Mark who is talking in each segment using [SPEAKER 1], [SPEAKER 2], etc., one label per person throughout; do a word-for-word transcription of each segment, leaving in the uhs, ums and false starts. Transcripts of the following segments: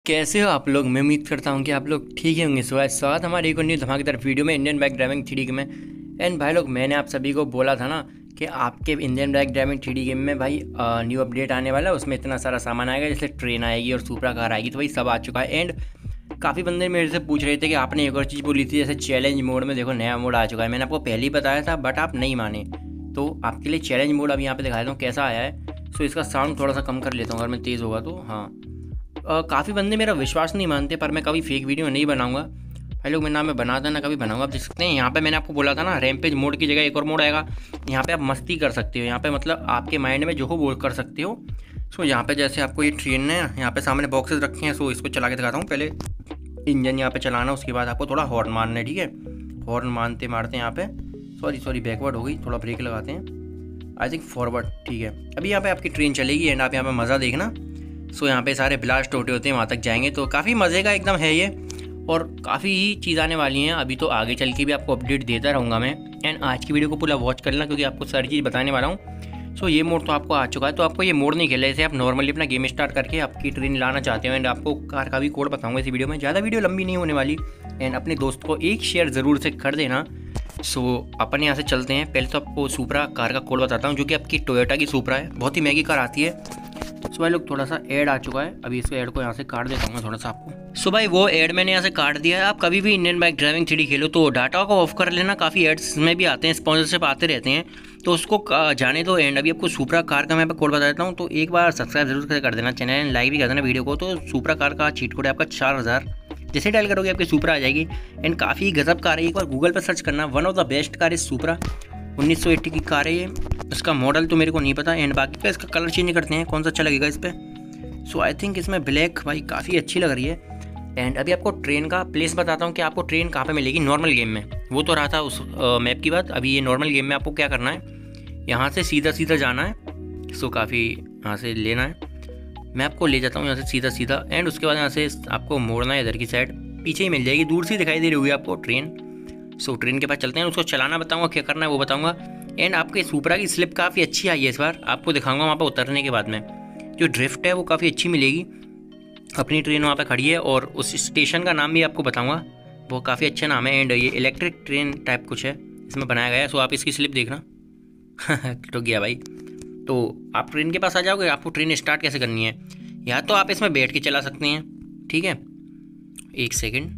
[SPEAKER 1] कैसे हो आप लोग। मैं उम्मीद करता हूँ कि आप लोग ठीक ही होंगे। सुबह स्वागत हमारे एक और न्यू धमाकेदार वीडियो में Indian bike driving three D game में। एंड भाई लोग, मैंने आप सभी को बोला था ना कि आपके Indian bike driving three D game में भाई न्यू अपडेट आने वाला है। उसमें इतना सारा सामान आएगा, जैसे ट्रेन आएगी और सुपरा कार आएगी, तो भाई सब आ चुका है। एंड काफ़ी बंदे मेरे से पूछ रहे थे कि आपने एक और चीज़ बोली थी, जैसे चैलेंज मोड में देखो नया मोड आ चुका है। मैंने आपको पहले ही बताया था बट आप नहीं माने, तो आपके लिए चैलेंज मोड अभी यहाँ पे दिखा देता हूँ कैसा आया है। सो इसका साउंड थोड़ा सा कम कर लेता हूँ अगर मैं तेज़ होगा तो। हाँ, काफ़ी बंदे मेरा विश्वास नहीं मानते, पर मैं कभी फेक वीडियो नहीं बनाऊंगा भाई लोग। मैं ना मैं बनाता ना कभी बनाऊंगा। आप देख सकते हैं यहाँ पे मैंने आपको बोला था ना, रैम्पेज मोड की जगह एक और मोड आएगा। यहाँ पे आप मस्ती कर सकते हो, यहाँ पे मतलब आपके माइंड में जो हो वो कर सकते हो। सो यहाँ पे जैसे आपको ये ट्रेन है, यहाँ पे सामने बॉक्सेस रखे हैं। सो इसको चला के दिखाता हूँ। पहले इंजन यहाँ पे चलाना, उसके बाद आपको थोड़ा हॉर्न मारना है, ठीक है। हॉर्न मारते मारते यहाँ पे सॉरी सॉरी बैकवर्ड हो गई, थोड़ा ब्रेक लगाते हैं। आई थिंक फॉरवर्ड, ठीक है। अभी यहाँ पे आपकी ट्रेन चलेगी एंड आप यहाँ पे मज़ा देखना। सो यहाँ पे सारे ब्लास्ट होते होते हैं वहाँ तक जाएंगे, तो काफ़ी मज़े का एकदम है ये। और काफ़ी ही चीज़ आने वाली हैं अभी, तो आगे चल के भी आपको अपडेट देता रहूँगा मैं। एंड आज की वीडियो को पूरा वॉच कर लेना, क्योंकि आपको सारी चीज़ बताने वाला हूँ। सो ये मोड तो आपको आ चुका है, तो आपको ये मोड नहीं खेलना। जैसे आप नॉर्मली अपना गेम स्टार्ट करके आपकी ट्रेन लाना चाहते हो, एंड आपको कार का भी कोड बताऊँगा इस वीडियो में। ज़्यादा वीडियो लंबी नहीं होने वाली। एंड अपने दोस्त को एक शेयर ज़रूर से कर देना। सो अपन यहाँ से चलते हैं। पहले तो आपको सुपरा कार का कोड बताता हूँ, जो कि आपकी टोयोटा की सुपरा है। बहुत ही महंगी कार आती है। सो भाई लोग, थोड़ा सा ऐड आ चुका है, अभी इसको ऐड को यहाँ से काट देता हूँ थोड़ा सा आपको। सो भाई वो ऐड मैंने यहाँ से काट दिया है। आप कभी भी Indian bike driving three D खेलो तो डाटा को ऑफ कर लेना। काफ़ी एड्स में भी आते हैं, स्पॉन्सरशिप आते रहते हैं, तो उसको जाने दो। एंड अभी आपको सुपरा कार का मैं कोड बता देता हूँ, तो एक बार सब्सक्राइब जरूर कर देना चैनल, एंड लाइक भी कर देना वीडियो को। तो सुपरा कार का चीट कोड है आपका चार हज़ार। जैसे डायल करोगे आपकी सुपरा आ जाएगी। एंड काफ़ी गजब कार है, एक बार गूगल पर सर्च करना, one of the best car is Supra. उन्नीस सौ अस्सी की कार है ये। इसका मॉडल तो मेरे को नहीं पता। एंड बाकी का इसका कलर चेंज करते हैं, कौन सा अच्छा लगेगा इस पर। सो आई थिंक इसमें ब्लैक भाई काफ़ी अच्छी लग रही है। एंड अभी आपको ट्रेन का प्लेस बताता हूँ कि आपको ट्रेन कहाँ पे मिलेगी नॉर्मल गेम में। वो तो रहा था उस मैप की बात। अभी ये नॉर्मल गेम में आपको क्या करना है, यहाँ से सीधा सीधा जाना है। सो काफ़ी यहाँ से लेना है, मैं आपको ले जाता हूँ यहाँ से सीधा सीधा। एंड उसके बाद यहाँ से आपको मोड़ना है इधर की साइड, पीछे ही मिल जाएगी, दूर से दिखाई दे रही होगी आपको ट्रेन। सो ट्रेन के पास चलते हैं, उसको चलाना बताऊँगा, क्या करना है वो बताऊँगा। एंड आपके सुपरा की स्लिप काफ़ी अच्छी आई है इस बार, आपको दिखाऊँगा वहाँ पर उतरने के बाद में। जो ड्रिफ्ट है वो काफ़ी अच्छी मिलेगी। अपनी ट्रेन वहाँ पे खड़ी है, और उस स्टेशन का नाम भी आपको बताऊंगा, वो काफ़ी अच्छा नाम है। एंड ये इलेक्ट्रिक ट्रेन टाइप कुछ है इसमें बनाया गया है। सो आप इसकी स्लिप देखना। रुक गया भाई। तो आप ट्रेन के पास आ जाओगे। आपको ट्रेन स्टार्ट कैसे करनी है, या तो आप इसमें बैठ के चला सकते हैं, ठीक है। एक सेकेंड,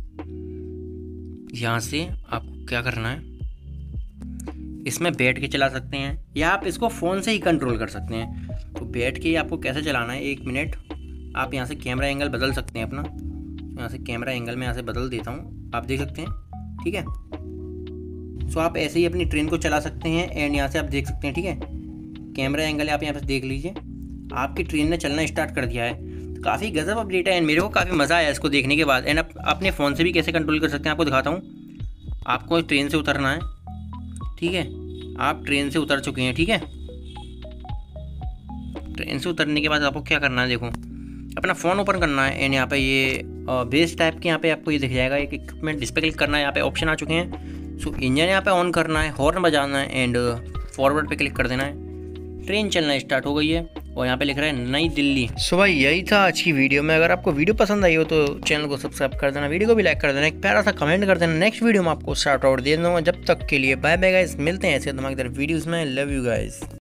[SPEAKER 1] यहाँ से आपको क्या करना है, इसमें बैठ के चला सकते हैं, या आप इसको फ़ोन से ही कंट्रोल कर सकते हैं। तो बैठ के आपको कैसे चलाना है, एक मिनट। आप यहाँ से कैमरा एंगल बदल सकते हैं अपना। यहाँ से कैमरा एंगल में यहाँ से बदल देता हूँ, आप देख सकते हैं, ठीक है। सो आप ऐसे ही अपनी ट्रेन को चला सकते हैं। एंड यहाँ से आप देख सकते हैं, ठीक है, कैमरा एंगल आप यहाँ पे देख लीजिए। आपकी ट्रेन ने चलना स्टार्ट कर दिया है। तो काफ़ी गजब अपडेट है, एंड मेरे को काफ़ी मज़ा आया इसको देखने के बाद। एंड आप अपने फ़ोन से भी कैसे कंट्रोल कर सकते हैं आपको दिखाता हूँ। आपको ट्रेन से उतरना है, ठीक है। आप ट्रेन से उतर चुके हैं, ठीक है। ट्रेन से उतरने के बाद आपको क्या करना है, देखो अपना फ़ोन ओपन करना है। एंड यहाँ पे ये बेस टाइप के यहाँ पे आपको ये दिख जाएगा, एक इक्विपमेंट इस पर क्लिक करना है। यहाँ पे ऑप्शन आ चुके हैं। सो इंजन यहाँ पे ऑन करना है, हॉर्न बजाना है, एंड फॉरवर्ड पे क्लिक कर देना है। ट्रेन चलना स्टार्ट हो गई है, और यहाँ पे लिख रहा है नई दिल्ली। सो भाई यही था आज की वीडियो में। अगर आपको वीडियो पसंद आई हो तो चैनल को सब्सक्राइब कर देना, वीडियो को भी लाइक कर देना, एक प्यारा सा कमेंट कर देना। नेक्स्ट वीडियो में आपको शाउट आउट दे दूँगा। जब तक के लिए बाय बाय गाइस, मिलते हैं ऐसे धमाकेदार वीडियोज़ में। Love you guys.